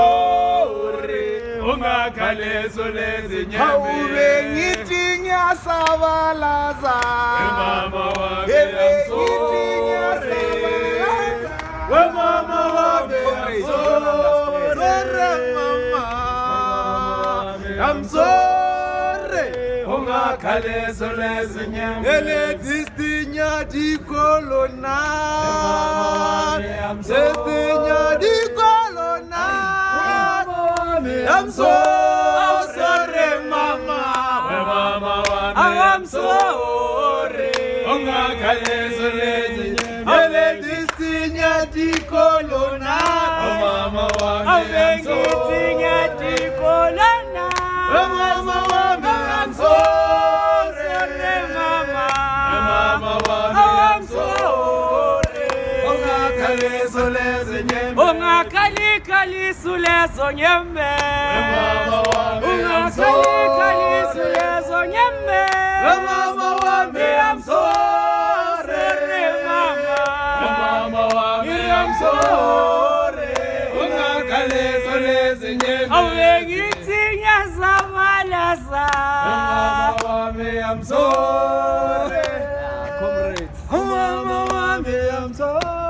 sorry ungakhalezo lezinyembezi Awube ngithi ngiyasabalaza mama wami I'm sorry mama wami I'm sorry I'm sorry ungakhalezo lezinyembezi ele distinya di colonna distinya di colonna I'm so sorry mama wami I'm sorry ungakhalezo lezinyembezi ele distinya di colonna mama wami I'm sorry mama wami I'm sorry mama wami I'm sorry ungakhalezo lezinyembezi Ungakhalikalisu lezo nyembe mama wami I'm sorry Ungakhalikalisu lezo nyembe mama wami I'm sorry mama wami I'm sorry ungakhalezo lezinyembezi Awubengithi ngiyasabalaza mama wami I'm sorry comrades mama wami I'm sorry